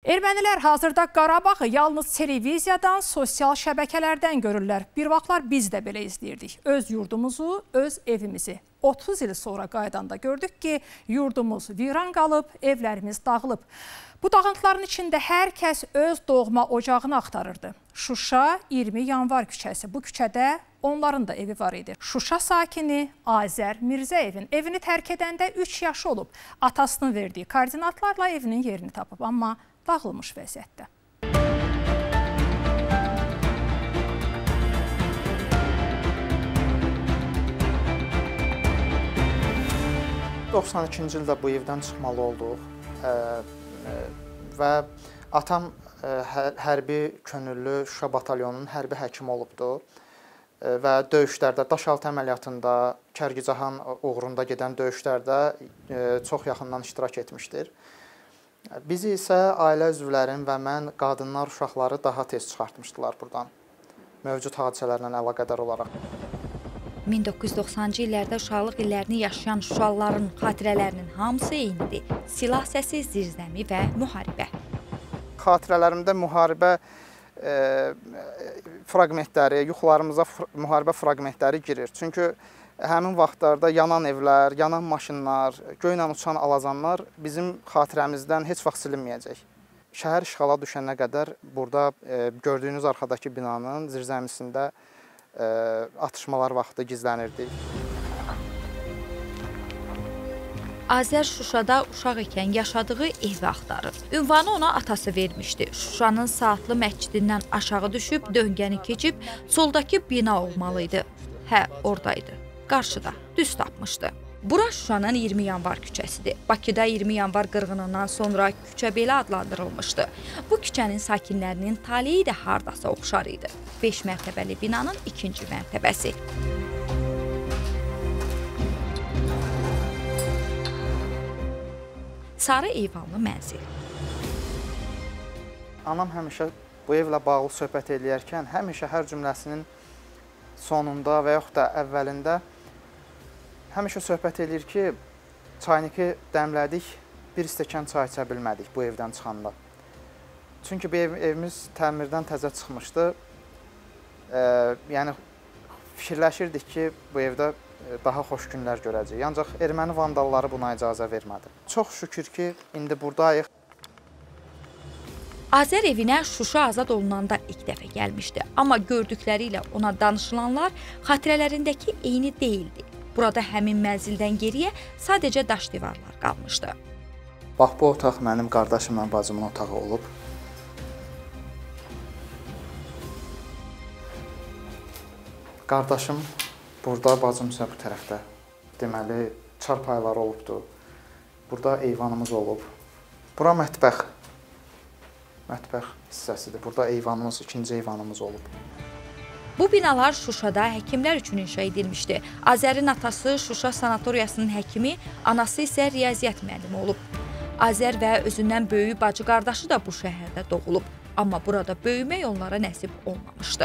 Ermənilər hazırda Qarabağı yalnız televiziyadan, sosial şəbəkələrdən görürlər. Bir vaxtlar biz də belə izləyirdik. Öz yurdumuzu, öz evimizi. 30 il sonra qaydanda gördük ki, yurdumuz viran qalıb, evlərimiz dağılıb. Bu dağıntıların içində hər kəs öz doğma ocağını axtarırdı. Şuşa 20 yanvar küçəsi. Bu küçədə onların da evi var idi. Şuşa sakini Azər Mirzəyevin evini tərk edəndə 3 yaşı olub. Atasının verdiyi koordinatlarla evinin yerini tapıb, amma dağılmış vəziyyətdə. ...92-ci ildə bu evdən çıxmalı olduq və atam hərbi könüllü Şuşa batalyonunun hərbi həkimi olubdu və döyüşlərdə, Daşaltı əməliyyatında, Kərkicahan uğrunda gedən döyüşlərdə çox yaxından iştirak etmişdir. Bizi isə ailə üzvlərim və mən qadınlar, uşaqları daha tez çıxartmışdılar buradan, mövcud hadisələrlə əlaqədar olaraq. 1990-cı illərdə uşaqlıq illərini yaşayan Şuşalıların xatirələrinin hamısı eynidir. Silah səsi, zirzəmi və müharibə. Xatirələrimdə müharibə fraqmentləri, yuxularımıza müharibə fraqmentləri girir. Çünki həmin vaxtlarda yanan evlər, yanan maşınlar, göylə uçan alazanlar bizim xatirəmizdən heç vaxt silinməyəcək. Şəhər işğala düşənə qədər burada gördüyünüz arxadakı binanın zirzəmisində atışmalar vaxtı gizlənirdik. Azər Şuşada uşaq ikən yaşadığı evi axtarır. Ünvanı ona atası vermişdi. Şuşanın Saatlı məscidindən aşağı düşüb, döngəni keçib, soldakı bina olmalıydı. Hə, oradaydı. Qarşıda, düz tapmışdı. Bura Şuşanın 20 yanvar küçəsidir. Bakıda 20 yanvar qırğınından sonra küçə belə adlandırılmışdı. Bu küçənin sakinlərinin taleyi də hardasa oxşar idi. 5 mərtəbəli binanın 2-ci mərtəbəsi. Sarı eyvanlı mənzil. Anam həmişə bu evlə bağlı söhbət eləyərkən, həmişə hər cümləsinin sonunda və yaxud da əvvəlində həmişə söhbət eləyir ki, çayniki dəmlədik, bir stəkan çay içə bilmədik bu evdən çıxanda. Çünki bu evimiz təmirdən təzə çıxmışdı. Yəni, fikirləşirdik ki, bu evdə daha xoş günlər görəcəyik. Ancaq erməni vandalları buna icazə vermədi. Çox şükür ki, indi buradayıq. Azər evinə Şuşa azad olunanda ilk dəfə gəlmişdi. Amma gördükləri ilə ona danışılanlar xatirələrindəki eyni deyildi. Burada həmin mənzildən geriyə sadəcə daş divarlar qalmışdı. Bax, bu otaq mənim qardaşımla bacımın otağı olub. Qardaşım burada, bacım isə bu tərəfdə. Deməli, çarpayları olubdur. Burada eyvanımız olub. Bura mətbəx. Mətbəx hissəsidir. Burada eyvanımız, ikinci eyvanımız olub. Bu binalar Şuşada həkimlər üçün inşa edilmişdi. Azərin atası Şuşa sanatoriyasının həkimi, anası isə riyaziyyat müəllimi olub. Azər və özündən böyük bacı qardaşı da bu şəhərdə doğulub. Amma burada böyümək onlara nəsib olmamışdı.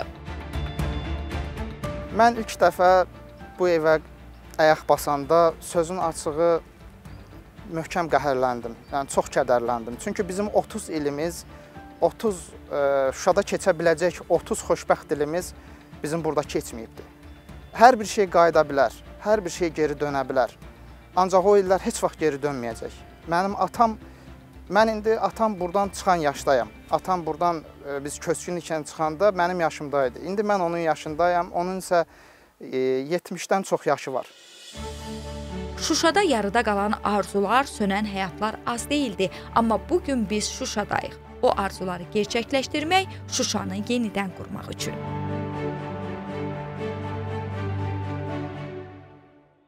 Mən ilk dəfə bu evə ayaq basanda sözün açığı möhkəm qəhərləndim. Yəni, çox kədərləndim. Çünki bizim 30 ilimiz, Şuşada keçə biləcək 30 xoşbəxt ilimiz bizim burada keçməyibdir. Hər bir şey qayıda bilər, hər bir şey geri dönə bilər. Ancaq o illər heç vaxt geri dönməyəcək. Mən indi atam buradan çıxan yaşdayam. Atam buradan biz köçkün ikən çıxanda mənim yaşımdaydı. İndi mən onun yaşındayam, onun isə 70-dən çox yaşı var. Şuşada yarıda qalan arzular, sönən həyatlar az deyildi. Amma bugün biz Şuşadayıq. O arzuları gerçəkləşdirmək, Şuşanı yenidən qurmaq üçün.